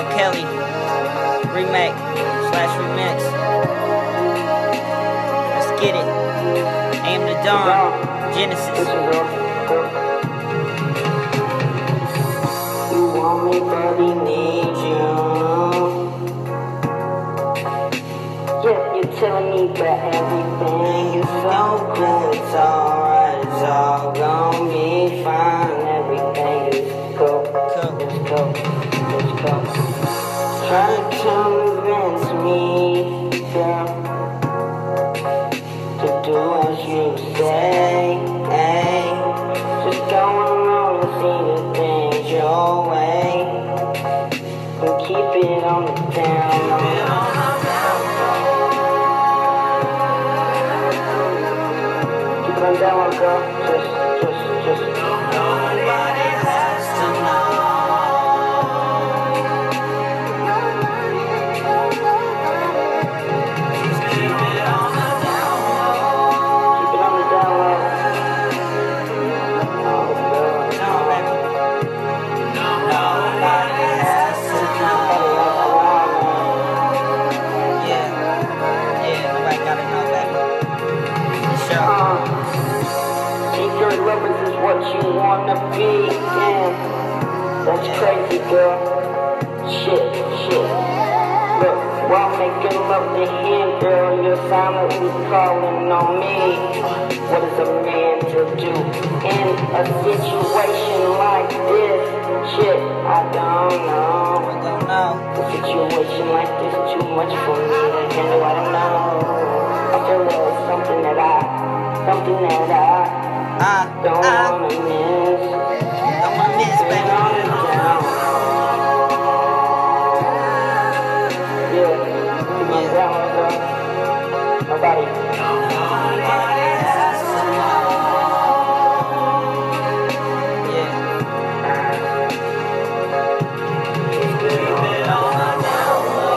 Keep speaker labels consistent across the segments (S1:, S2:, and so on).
S1: R. Kelly remake slash remix. Let's get it. Aim the Dawn, Genesis.
S2: You want me, but he needs you. Yeah, you're telling me that everything is so cool. It's alright, it's all gonna be fine. Everything is cool. Let's go, let's go. Try to convince me, girl, to do as you say. Hey, just go along and see the things your way, and keep it on the down. Keep it on down, girl. Just. Nobody has to know. Just keep it on the down low. Keep it on the down low. Nobody has to know.
S1: Yeah, nobody gotta know, baby. For sure.
S2: Secret lovers is what you wanna be, yeah. That's crazy, girl. Shit. Look, while making love to him, girl, you're silently calling on me. What is a man to do in a situation like this? Shit, I don't know. A situation like this too much for me to handle. I don't know. I feel there's something that I don't wanna miss.
S1: Don't wanna miss, baby.
S2: Yeah, keep on down, girl. Nobody has to know.
S1: Yeah.
S2: Keep it on the down low.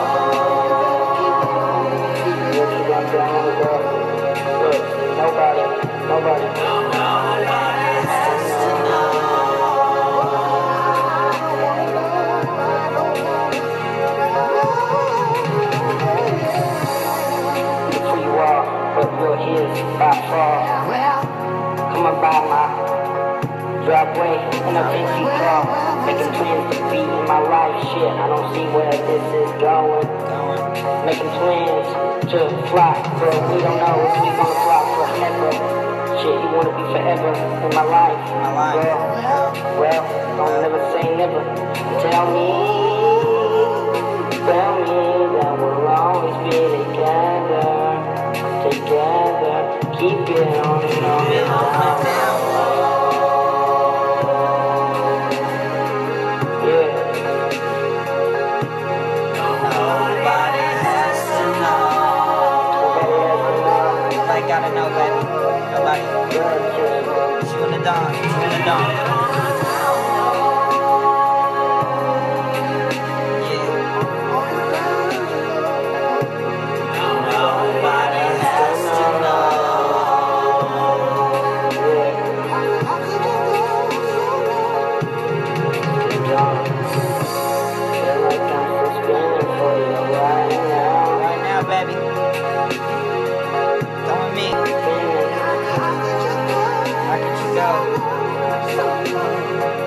S2: Yeah, keep on down, girl. Look, nobody has to know. Look who you are, but you're his by far. Come on by my driveway in a fancy car, making plans to be in my life. Shit, I don't see where this is going. Making plans to fly, but we don't know if we gonna fly forever. Shit, you wanna be forever in my life. Well, don't never say never. Tell me that we'll always be together. Keep it on the down low. Yeah. Nobody has to know.
S1: Nobody gotta know, baby. Nobody. She on the dawn.
S2: Nobody has to know. Feel like I'm still spinning for you right now.
S1: Right now, baby. Come with me. Where could you go?